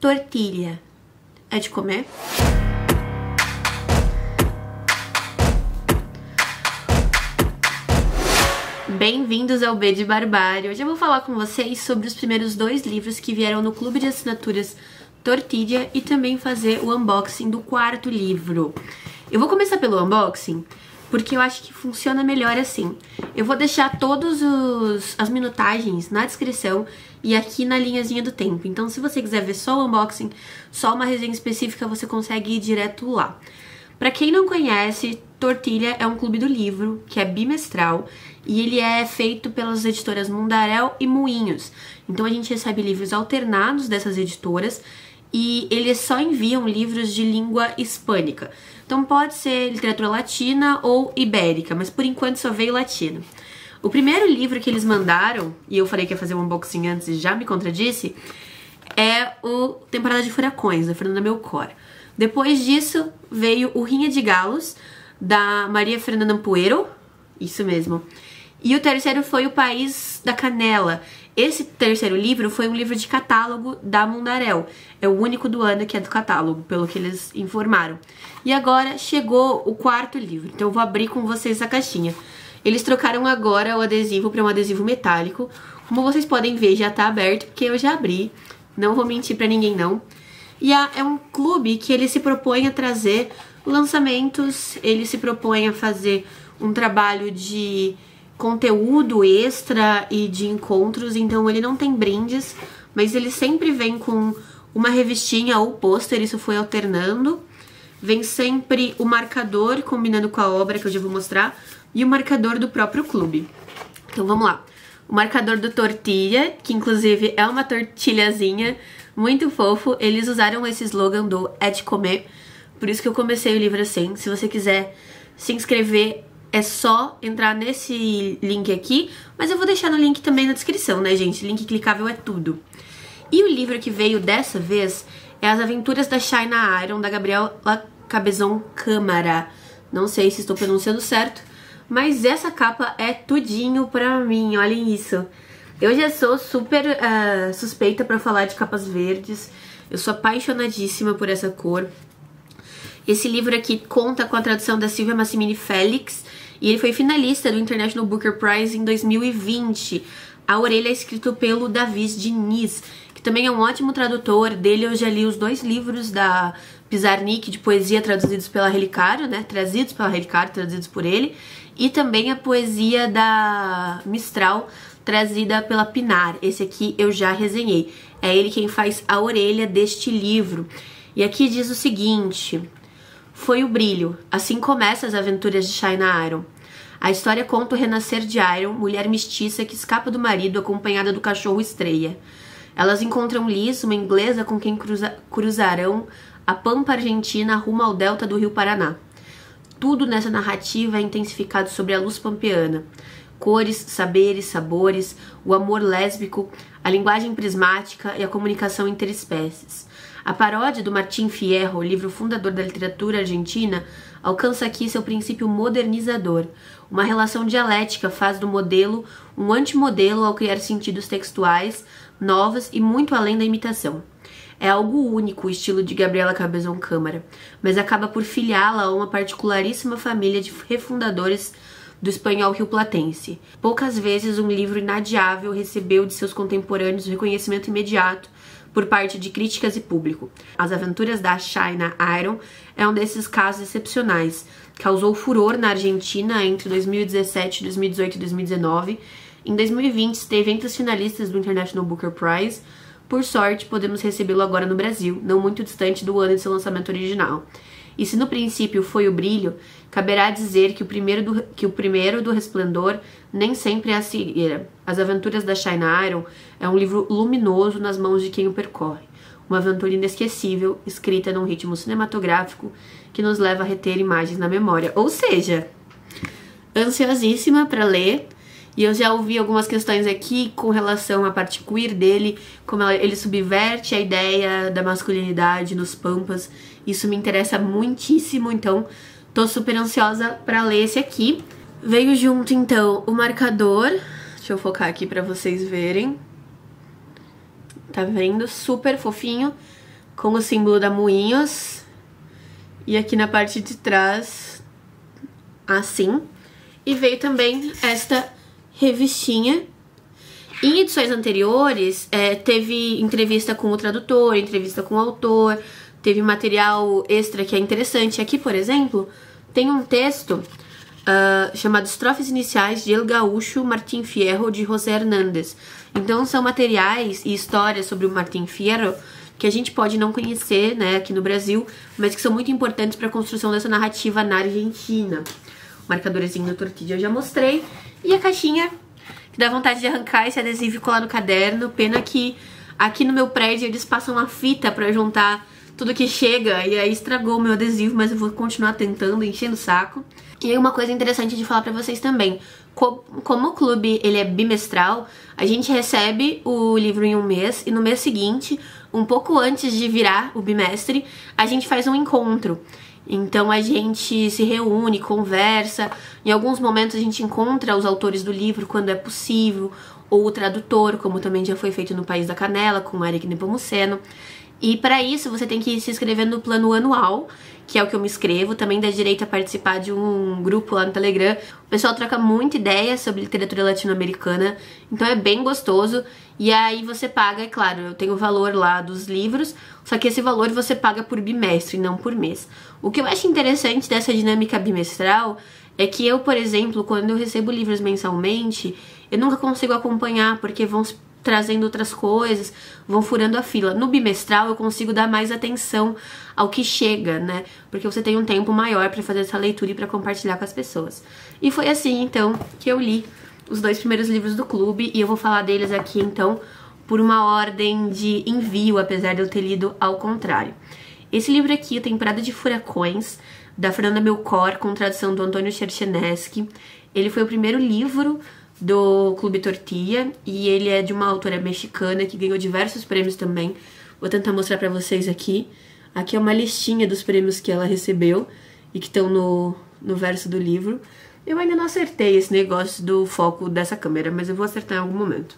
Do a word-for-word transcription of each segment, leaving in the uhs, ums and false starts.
tortilha. É de comer? Bem-vindos ao B de Barbárie. Hoje eu vou falar com vocês sobre os primeiros dois livros que vieram no clube de assinaturas Tortilha e também fazer o unboxing do quarto livro. Eu vou começar pelo unboxing porque eu acho que funciona melhor assim. Eu vou deixar todas as minutagens na descrição e aqui na linhazinha do tempo. Então, se você quiser ver só o unboxing, só uma resenha específica, você consegue ir direto lá. Pra quem não conhece, Tortilha é um clube do livro, que é bimestral, e ele é feito pelas editoras Mundaréu e Moinhos. Então a gente recebe livros alternados dessas editoras e eles só enviam livros de língua hispânica. Então pode ser literatura latina ou ibérica, mas por enquanto só veio latino. O primeiro livro que eles mandaram, e eu falei que ia fazer um unboxing antes e já me contradisse, é o Temporada de Furacões, da Fernanda Melchor. Depois disso veio o Rinha de Galos, da Maria Fernanda Ampuero, isso mesmo. E o terceiro foi O País da Canela. Esse terceiro livro foi um livro de catálogo da Mundaréu. É o único do ano que é do catálogo, pelo que eles informaram. E agora chegou o quarto livro, então eu vou abrir com vocês essa caixinha. Eles trocaram agora o adesivo para um adesivo metálico. Como vocês podem ver, já tá aberto, porque eu já abri. Não vou mentir pra ninguém, não. E é um clube que ele se propõe a trazer lançamentos, ele se propõe a fazer um trabalho de conteúdo extra e de encontros, então ele não tem brindes, mas ele sempre vem com uma revistinha ou pôster, isso foi alternando. Vem sempre o marcador combinando com a obra, que eu já vou mostrar, e o marcador do próprio clube. Então vamos lá. O marcador do Tortilha, que inclusive é uma tortilhazinha, muito fofo. Eles usaram esse slogan do É de Comer, por isso que eu comecei o livro assim. Se você quiser se inscrever, é só entrar nesse link aqui, mas eu vou deixar no link também na descrição, né, gente? Link clicável é tudo. E o livro que veio dessa vez é As Aventuras da China Iron, da Gabriela Cabezon Câmara. Não sei se estou pronunciando certo, mas essa capa é tudinho pra mim, olhem isso. Eu já sou super uh, suspeita pra falar de capas verdes, eu sou apaixonadíssima por essa cor. Esse livro aqui conta com a tradução da Silvia Massimini Félix e ele foi finalista do International Booker Prize em dois mil e vinte. A orelha é escrito pelo Davis Diniz, que também é um ótimo tradutor. Dele eu já li os dois livros da Pizarnik de poesia traduzidos pela Relicário, né? Trazidos pela Relicário, traduzidos por ele. E também a poesia da Mistral, trazida pela Pinar. Esse aqui eu já resenhei. É ele quem faz a orelha deste livro. E aqui diz o seguinte: foi o brilho. Assim começam as aventuras de China Iron. A história conta o renascer de Iron, mulher mestiça que escapa do marido acompanhada do cachorro Estreia. Elas encontram Liz, uma inglesa com quem cruza cruzarão a pampa argentina rumo ao delta do rio Paraná. Tudo nessa narrativa é intensificado sobre a luz pampeana. Cores, saberes, sabores, o amor lésbico, a linguagem prismática e a comunicação interespécies. A paródia do Martín Fierro, livro fundador da literatura argentina, alcança aqui seu princípio modernizador. Uma relação dialética faz do modelo um antimodelo ao criar sentidos textuais novos e muito além da imitação. É algo único o estilo de Gabriela Cabezon Câmara, mas acaba por filiá-la a uma particularíssima família de refundadores do espanhol rioplatense. Poucas vezes um livro inadiável recebeu de seus contemporâneos o reconhecimento imediato por parte de críticas e público. As Aventuras da China Iron é um desses casos excepcionais. Causou furor na Argentina entre dois mil e dezessete, dois mil e dezoito e dois mil e dezenove. Em dois mil e vinte esteve entre os finalistas do International Booker Prize. Por sorte, podemos recebê-lo agora no Brasil, não muito distante do ano de seu lançamento original. E se no princípio foi o brilho, caberá dizer que o primeiro do, que o primeiro do Resplendor nem sempre é a cegueira. As Aventuras da China Iron é um livro luminoso nas mãos de quem o percorre. Uma aventura inesquecível, escrita num ritmo cinematográfico que nos leva a reter imagens na memória. Ou seja, ansiosíssima para ler. E eu já ouvi algumas questões aqui com relação à parte queer dele, como ele subverte a ideia da masculinidade nos pampas. Isso me interessa muitíssimo, então tô super ansiosa pra ler esse aqui. Veio junto, então, o marcador. Deixa eu focar aqui pra vocês verem. Tá vendo? Super fofinho. com o símbolo da Moinhos. E aqui na parte de trás, assim. E veio também esta revistinha. Em edições anteriores, é, teve entrevista com o tradutor, entrevista com o autor, teve material extra que é interessante. Aqui, por exemplo, tem um texto uh, chamado Estrofes Iniciais de El Gaúcho Martín Fierro, de José Hernández. Então, são materiais e histórias sobre o Martín Fierro que a gente pode não conhecer, né, aqui no Brasil, mas que são muito importantes para a construção dessa narrativa na Argentina. O marcadorzinho da tortilha eu já mostrei. E a caixinha, que dá vontade de arrancar esse adesivo e colar no caderno. Pena que aqui no meu prédio eles passam a fita para juntar tudo que chega, e aí estragou o meu adesivo, mas eu vou continuar tentando, enchendo o saco. E aí uma coisa interessante de falar pra vocês também, como o clube ele é bimestral, a gente recebe o livro em um mês, e no mês seguinte, um pouco antes de virar o bimestre, a gente faz um encontro. Então a gente se reúne, conversa, em alguns momentos a gente encontra os autores do livro quando é possível, ou o tradutor, como também já foi feito no País da Canela, com o Eric Nepomuceno. E para isso você tem que se inscrever no plano anual, que é o que eu me inscrevo. Também dá direito a participar de um grupo lá no Telegram. O pessoal troca muita ideia sobre literatura latino-americana, então é bem gostoso. E aí você paga, é claro, eu tenho o valor lá dos livros, só que esse valor você paga por bimestre, não por mês. O que eu acho interessante dessa dinâmica bimestral é que eu, por exemplo, quando eu recebo livros mensalmente, eu nunca consigo acompanhar, porque vão trazendo outras coisas, vão furando a fila. No bimestral eu consigo dar mais atenção ao que chega, né? Porque você tem um tempo maior pra fazer essa leitura e pra compartilhar com as pessoas. E foi assim, então, que eu li os dois primeiros livros do clube, e eu vou falar deles aqui, então, por uma ordem de envio, apesar de eu ter lido ao contrário. Esse livro aqui, Temporada de Furacões, da Fernanda Melchor, com tradução do Antônio Cherchenesky. Ele foi o primeiro livro do Clube Tortilla, e ele é de uma autora mexicana que ganhou diversos prêmios também. Vou tentar mostrar pra vocês aqui. Aqui é uma listinha dos prêmios que ela recebeu e que estão no, no verso do livro. Eu ainda não acertei esse negócio do foco dessa câmera, mas eu vou acertar em algum momento.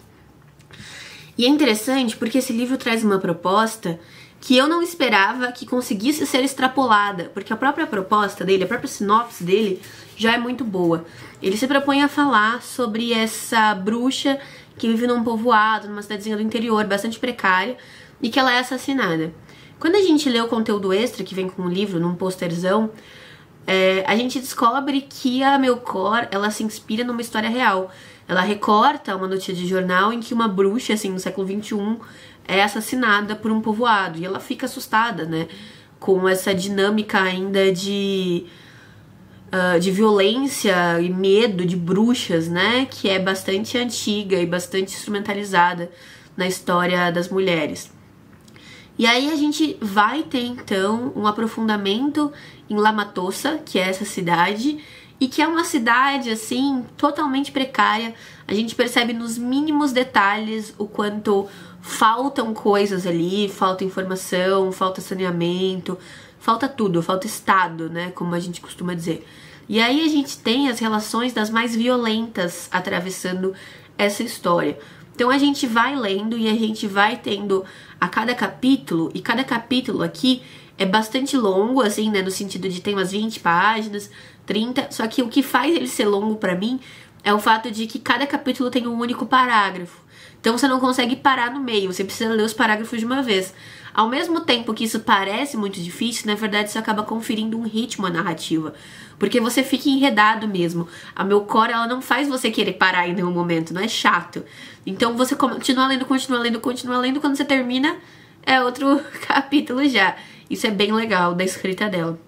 E é interessante porque esse livro traz uma proposta que eu não esperava que conseguisse ser extrapolada, porque a própria proposta dele, a própria sinopse dele já é muito boa. Ele se propõe a falar sobre essa bruxa que vive num povoado, numa cidadezinha do interior, bastante precária, e que ela é assassinada. Quando a gente lê o conteúdo extra que vem com o livro, num posterzão, é, a gente descobre que a Melchor, ela se inspira numa história real. Ela recorta uma notícia de jornal em que uma bruxa, assim, no século vinte e um, é assassinada por um povoado. E ela fica assustada, né, com essa dinâmica ainda de, uh, de violência e medo de bruxas, né, que é bastante antiga e bastante instrumentalizada na história das mulheres. E aí a gente vai ter, então, um aprofundamento em La Matosa, que é essa cidade, e que é uma cidade, assim, totalmente precária. A gente percebe nos mínimos detalhes o quanto faltam coisas ali, falta informação, falta saneamento, falta tudo, falta estado, né, como a gente costuma dizer. E aí a gente tem as relações das mais violentas atravessando essa história. Então a gente vai lendo e a gente vai tendo a cada capítulo, e cada capítulo aqui é bastante longo, assim, né, no sentido de tem umas vinte páginas, trinta, só que o que faz ele ser longo pra mim é o fato de que cada capítulo tem um único parágrafo. Então você não consegue parar no meio, você precisa ler os parágrafos de uma vez. Ao mesmo tempo que isso parece muito difícil, na verdade isso acaba conferindo um ritmo à narrativa, porque você fica enredado mesmo. A Melchor, ela não faz você querer parar em nenhum momento, não é chato. Então você continua lendo, continua lendo, continua lendo, quando você termina é outro capítulo já. Isso é bem legal da escrita dela.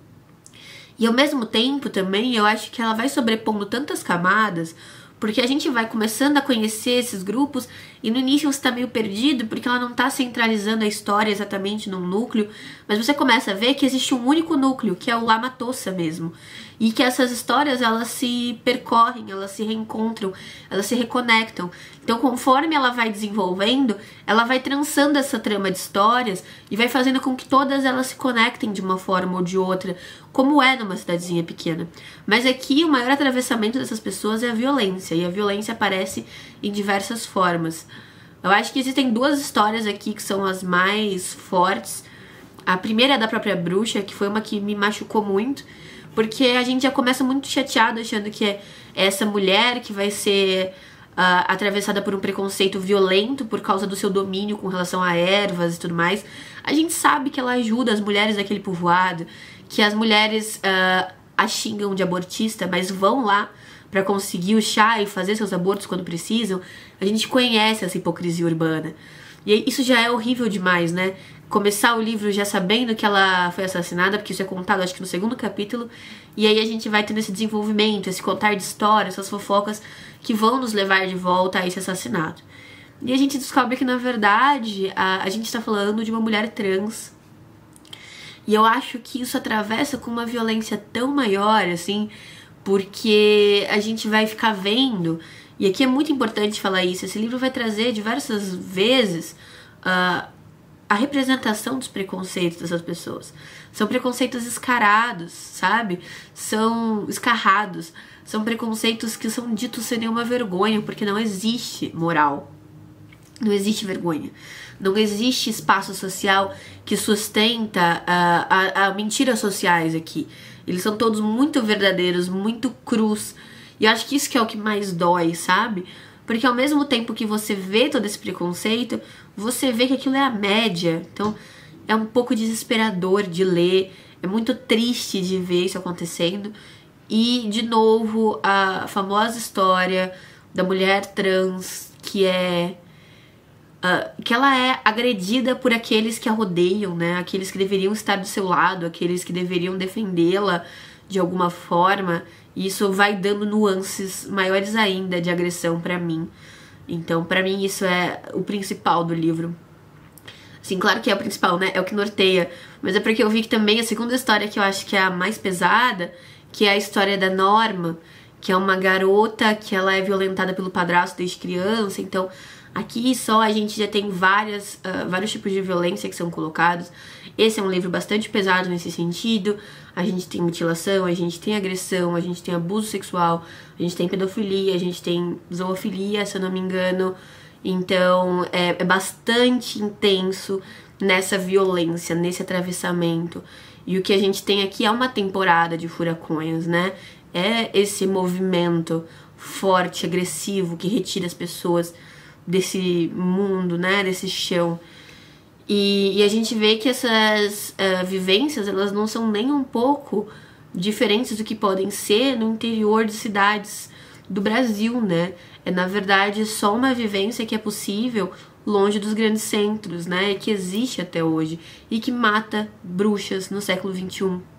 E ao mesmo tempo também eu acho que ela vai sobrepondo tantas camadas, porque a gente vai começando a conhecer esses grupos e no início você tá meio perdido porque ela não tá centralizando a história exatamente num núcleo, mas você começa a ver que existe um único núcleo, que é o La Matosa mesmo, e que essas histórias elas se percorrem, elas se reencontram, elas se reconectam. Então conforme ela vai desenvolvendo, ela vai trançando essa trama de histórias e vai fazendo com que todas elas se conectem de uma forma ou de outra, como é numa cidadezinha pequena. Mas aqui o maior atravessamento dessas pessoas é a violência, e a violência aparece em diversas formas. Eu acho que existem duas histórias aqui que são as mais fortes, A primeira é da própria bruxa, que foi uma que me machucou muito, porque a gente já começa muito chateado achando que é essa mulher que vai ser uh, atravessada por um preconceito violento por causa do seu domínio com relação a ervas e tudo mais. A gente sabe que ela ajuda as mulheres daquele povoado, que as mulheres uh, a xingam de abortista, mas vão lá pra conseguir o chá e fazer seus abortos quando precisam. A gente conhece essa hipocrisia urbana. E isso já é horrível demais, né? Começar o livro já sabendo que ela foi assassinada, porque isso é contado, acho que no segundo capítulo. E aí a gente vai tendo esse desenvolvimento, esse contar de histórias, essas fofocas que vão nos levar de volta a esse assassinato. E a gente descobre que, na verdade, a, a gente tá falando de uma mulher trans. E eu acho que isso atravessa com uma violência tão maior, assim, porque a gente vai ficar vendo... E aqui é muito importante falar isso. Esse livro vai trazer diversas vezes uh, a representação dos preconceitos dessas pessoas. São preconceitos escarados, sabe? São escarrados. São preconceitos que são ditos sem nenhuma vergonha, porque não existe moral. Não existe vergonha. Não existe espaço social que sustenta uh, a, a mentiras sociais aqui. Eles são todos muito verdadeiros, muito crus. E eu acho que isso que é o que mais dói, sabe? Porque ao mesmo tempo que você vê todo esse preconceito, você vê que aquilo é a média. Então é um pouco desesperador de ler, é muito triste de ver isso acontecendo. E, de novo, a famosa história da mulher trans que é... Uh, que ela é agredida por aqueles que a rodeiam, né? Aqueles que deveriam estar do seu lado, aqueles que deveriam defendê-la de alguma forma. E isso vai dando nuances maiores ainda de agressão pra mim. Então, pra mim, isso é o principal do livro. Assim, claro que é o principal, né? É o que norteia. Mas é porque eu vi que também a segunda história, que eu acho que é a mais pesada, que é a história da Norma, que é uma garota que ela é violentada pelo padrasto desde criança. Então, aqui só a gente já tem várias, uh, vários tipos de violência que são colocados. Esse é um livro bastante pesado nesse sentido. A gente tem mutilação, a gente tem agressão, a gente tem abuso sexual, a gente tem pedofilia, a gente tem zoofilia, se eu não me engano. Então é, é bastante intenso nessa violência, nesse atravessamento. E o que a gente tem aqui é uma temporada de furacões, né? É esse movimento forte, agressivo, que retira as pessoas desse mundo, né? Desse chão. E, e a gente vê que essas uh, vivências, elas não são nem um pouco diferentes do que podem ser no interior de cidades do Brasil, né? É, na verdade, só uma vivência que é possível longe dos grandes centros, né? Que existe até hoje e que mata bruxas no século vinte e um.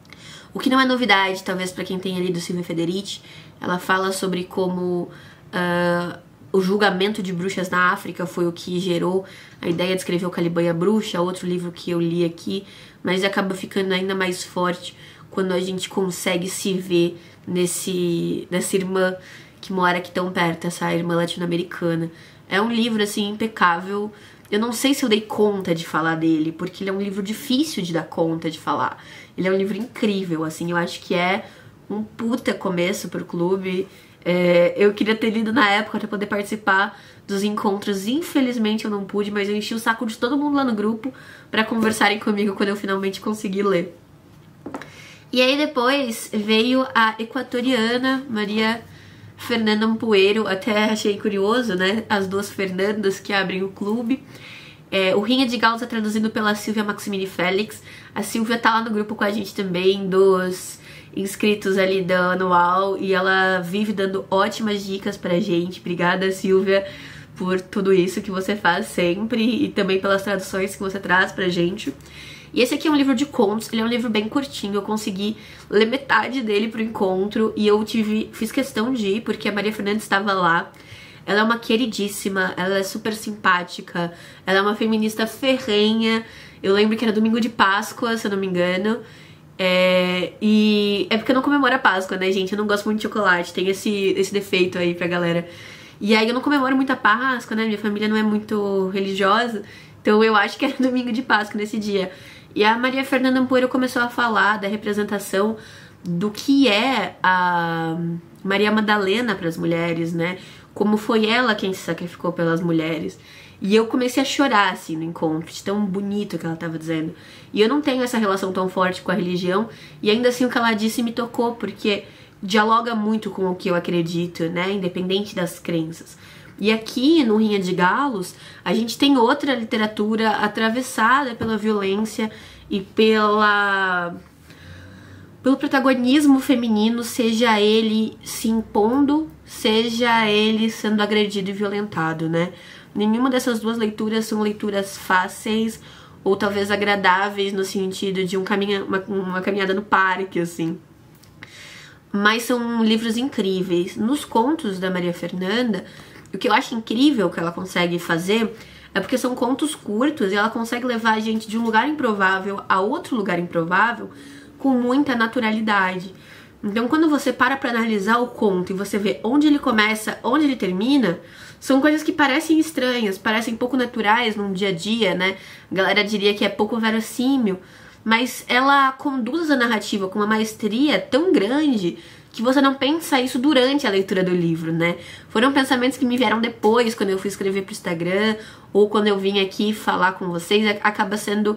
O que não é novidade, talvez, para quem tenha lido Silvia Federici. Ela fala sobre como... Uh, o julgamento de bruxas na África foi o que gerou a ideia de escrever o Caliban e a Bruxa, outro livro que eu li aqui, mas acaba ficando ainda mais forte quando a gente consegue se ver nesse, nessa irmã que mora aqui tão perto, essa irmã latino-americana. É um livro, assim, impecável. Eu não sei se eu dei conta de falar dele, porque ele é um livro difícil de dar conta de falar. Ele é um livro incrível, assim, eu acho que é um puta começo pro clube. É, eu queria ter lido na época para poder participar dos encontros. Infelizmente eu não pude, mas eu enchi o saco de todo mundo lá no grupo para conversarem comigo quando eu finalmente consegui ler. E aí depois veio a equatoriana Maria Fernanda Ampuero. Até achei curioso, né? As duas Fernandas que abrem o clube. É, o Rinha de Galos é traduzido pela Silvia Maximini Félix. A Silvia tá lá no grupo com a gente também, dos inscritos ali da Anual, e ela vive dando ótimas dicas pra gente. Obrigada, Silvia, por tudo isso que você faz sempre e também pelas traduções que você traz pra gente. E esse aqui é um livro de contos, ele é um livro bem curtinho, eu consegui ler metade dele pro encontro e eu tive, fiz questão de ir porque a Maria Fernanda estava lá. Ela é uma queridíssima, ela é super simpática, ela é uma feminista ferrenha. Eu lembro que era domingo de Páscoa, se eu não me engano. É, e é porque eu não comemoro a Páscoa, né, gente? Eu não gosto muito de chocolate, tem esse, esse defeito aí pra galera. E aí eu não comemoro muito a Páscoa, né? Minha família não é muito religiosa, então eu acho que era domingo de Páscoa nesse dia. E a Maria Fernanda Ampuero começou a falar da representação do que é a Maria Madalena para as mulheres, né? Como foi ela quem se sacrificou pelas mulheres. E eu comecei a chorar, assim, no encontro, de tão bonito que ela tava dizendo. E eu não tenho essa relação tão forte com a religião, e ainda assim o que ela disse me tocou, porque dialoga muito com o que eu acredito, né, independente das crenças. E aqui, no Rinha de Galos, a gente tem outra literatura atravessada pela violência e pela... pelo protagonismo feminino, seja ele se impondo, seja ele sendo agredido e violentado, né? Nenhuma dessas duas leituras são leituras fáceis ou talvez agradáveis no sentido de um caminha, uma, uma caminhada no parque, assim. Mas são livros incríveis. Nos contos da Maria Fernanda, o que eu acho incrível que ela consegue fazer é porque são contos curtos e ela consegue levar a gente de um lugar improvável a outro lugar improvável com muita naturalidade. Então, quando você para pra analisar o conto e você vê onde ele começa, onde ele termina, são coisas que parecem estranhas, parecem pouco naturais no dia a dia, né? A galera diria que é pouco verossímil, mas ela conduz a narrativa com uma maestria tão grande que você não pensa isso durante a leitura do livro, né? Foram pensamentos que me vieram depois, quando eu fui escrever pro Instagram, ou quando eu vim aqui falar com vocês, acaba sendo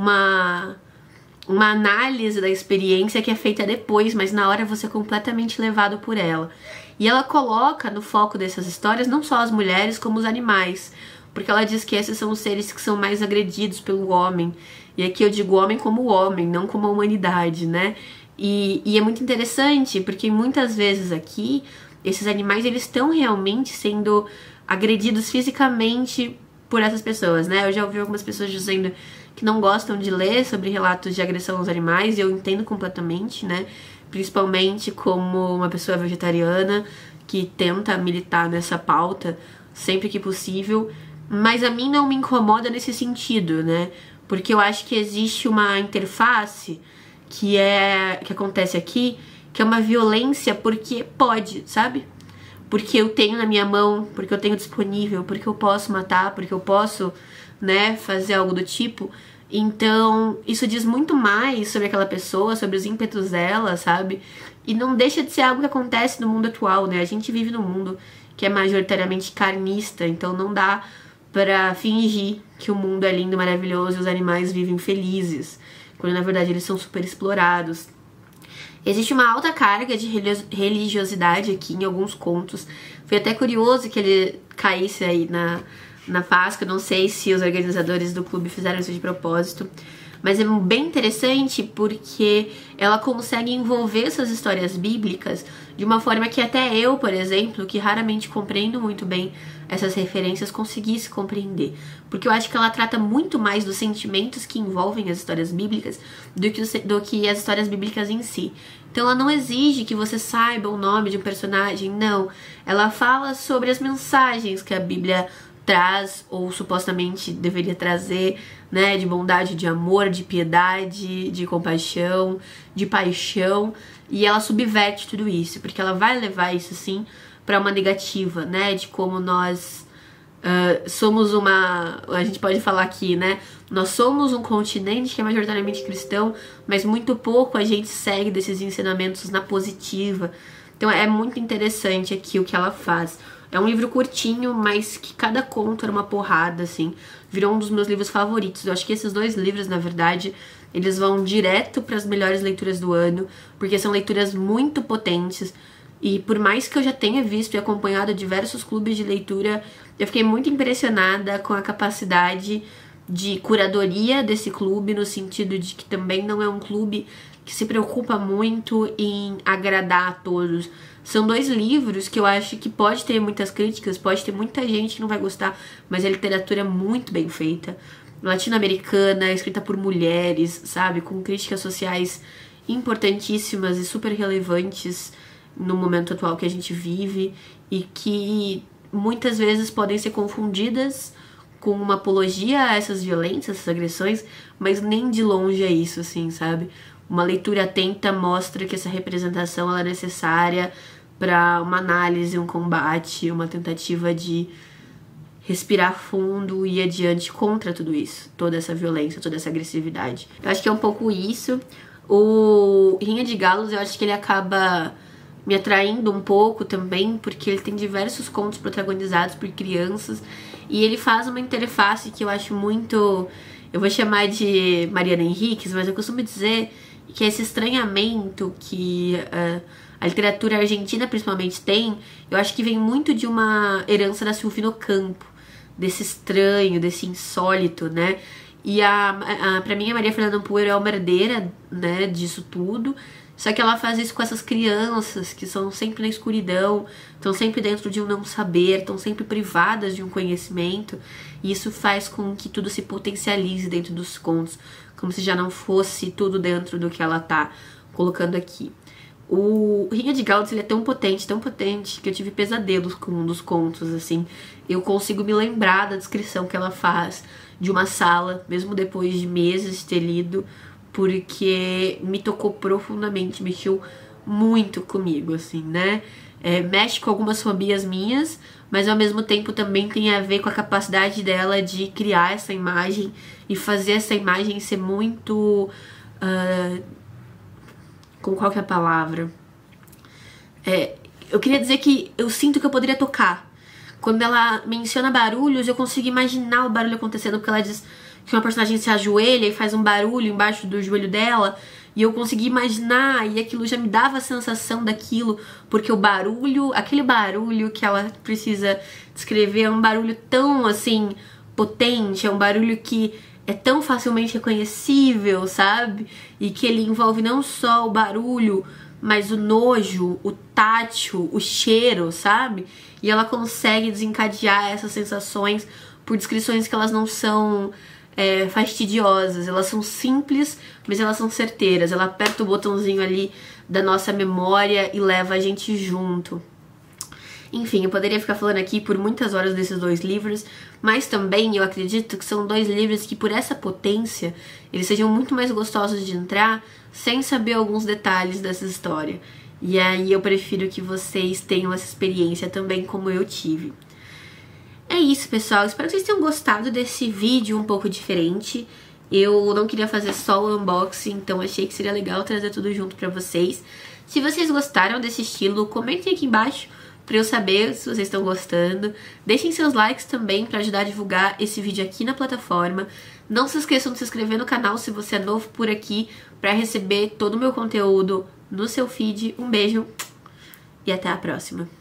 uma... uma análise da experiência que é feita depois, mas na hora você é completamente levado por ela. E ela coloca no foco dessas histórias não só as mulheres, como os animais, porque ela diz que esses são os seres que são mais agredidos pelo homem. E aqui eu digo homem como homem, não como a humanidade, né? E, e é muito interessante, porque muitas vezes aqui, esses animais, eles estão realmente sendo agredidos fisicamente por essas pessoas, né? Eu já ouvi algumas pessoas dizendo que não gostam de ler sobre relatos de agressão aos animais, e eu entendo completamente, né? Principalmente como uma pessoa vegetariana que tenta militar nessa pauta sempre que possível, mas a mim não me incomoda nesse sentido, né? Porque eu acho que existe uma interface que é que acontece aqui, que é uma violência porque pode, sabe? Porque eu tenho na minha mão, porque eu tenho disponível, porque eu posso matar, porque eu posso, né, fazer algo do tipo. Então, isso diz muito mais sobre aquela pessoa, sobre os ímpetos dela, sabe? E não deixa de ser algo que acontece no mundo atual, né? A gente vive num mundo que é majoritariamente carnista, então não dá pra fingir que o mundo é lindo, maravilhoso e os animais vivem felizes, quando na verdade eles são super explorados. Existe uma alta carga de religiosidade aqui em alguns contos. Foi até curioso que ele caísse aí na, na Páscoa. Não sei se os organizadores do clube fizeram isso de propósito, mas é bem interessante porque ela consegue envolver essas histórias bíblicas de uma forma que até eu, por exemplo, que raramente compreendo muito bem essas referências, conseguisse compreender. Porque eu acho que ela trata muito mais dos sentimentos que envolvem as histórias bíblicas do que, do que as histórias bíblicas em si. Então ela não exige que você saiba o nome de um personagem, não. Ela fala sobre as mensagens que a Bíblia traz, ou supostamente deveria trazer, né, de bondade, de amor, de piedade, de compaixão, de paixão, e ela subverte tudo isso, porque ela vai levar isso, sim, para uma negativa, né, de como nós uh, somos uma... a gente pode falar aqui, né, nós somos um continente que é majoritariamente cristão, mas muito pouco a gente segue desses ensinamentos na positiva. Então é muito interessante aqui o que ela faz. É um livro curtinho, mas que cada conto era uma porrada, assim. Virou um dos meus livros favoritos. Eu acho que esses dois livros, na verdade, eles vão direto para as melhores leituras do ano, porque são leituras muito potentes. E por mais que eu já tenha visto e acompanhado diversos clubes de leitura, eu fiquei muito impressionada com a capacidade de curadoria desse clube, no sentido de que também não é um clube que se preocupa muito em agradar a todos. São dois livros que eu acho que pode ter muitas críticas, pode ter muita gente que não vai gostar, mas a literatura é muito bem feita. Latino-americana, escrita por mulheres, sabe? Com críticas sociais importantíssimas e super relevantes no momento atual que a gente vive e que muitas vezes podem ser confundidas com uma apologia a essas violências, essas agressões, mas nem de longe é isso, assim, sabe? Uma leitura atenta mostra que essa representação ela é necessária para uma análise, um combate, uma tentativa de respirar fundo e ir adiante contra tudo isso, toda essa violência, toda essa agressividade. Eu acho que é um pouco isso. O Rinha de Galos, eu acho que ele acaba me atraindo um pouco também, porque ele tem diversos contos protagonizados por crianças, E ele faz uma interface que eu acho muito... Eu vou chamar de Mariana Henriques, mas eu costumo dizer que esse estranhamento que uh, a literatura argentina principalmente tem, eu acho que vem muito de uma herança da Silvino Campo, desse estranho, desse insólito, né? E a, a, pra mim a Maria Fernanda Ampuero é uma herdeira, né, disso tudo. Só que ela faz isso com essas crianças que são sempre na escuridão, estão sempre dentro de um não saber, estão sempre privadas de um conhecimento. E isso faz com que tudo se potencialize dentro dos contos, como se já não fosse tudo dentro do que ela tá colocando aqui. O Rinha de Gaudes, ele é tão potente, tão potente, que eu tive pesadelos com um dos contos, assim. Eu consigo me lembrar da descrição que ela faz de uma sala, mesmo depois de meses de ter lido, porque me tocou profundamente, mexeu muito comigo, assim, né? É, mexe com algumas fobias minhas, mas ao mesmo tempo também tem a ver com a capacidade dela de criar essa imagem e fazer essa imagem ser muito... Uh, com qual que é a palavra? É, eu queria dizer que eu sinto que eu poderia tocar. Quando ela menciona barulhos, eu consigo imaginar o barulho acontecendo, porque ela diz que uma personagem se ajoelha e faz um barulho embaixo do joelho dela, e eu consegui imaginar, e aquilo já me dava a sensação daquilo, porque o barulho, aquele barulho que ela precisa descrever é um barulho tão, assim, potente, é um barulho que é tão facilmente reconhecível, sabe? E que ele envolve não só o barulho, mas o nojo, o tátil, o cheiro, sabe? E ela consegue desencadear essas sensações por descrições que elas não são é, fastidiosas, elas são simples, mas elas são certeiras. Ela aperta o botãozinho ali da nossa memória e leva a gente junto. Enfim, eu poderia ficar falando aqui por muitas horas desses dois livros, mas também eu acredito que são dois livros que, por essa potência, eles sejam muito mais gostosos de entrar sem saber alguns detalhes dessa história. E aí eu prefiro que vocês tenham essa experiência também como eu tive. É isso, pessoal. Espero que vocês tenham gostado desse vídeo um pouco diferente. Eu não queria fazer só o unboxing, então achei que seria legal trazer tudo junto pra vocês. Se vocês gostaram desse estilo, comentem aqui embaixo pra eu saber se vocês estão gostando. Deixem seus likes também pra ajudar a divulgar esse vídeo aqui na plataforma. Não se esqueçam de se inscrever no canal se você é novo por aqui, pra receber todo o meu conteúdo no seu feed. Um beijo e até a próxima.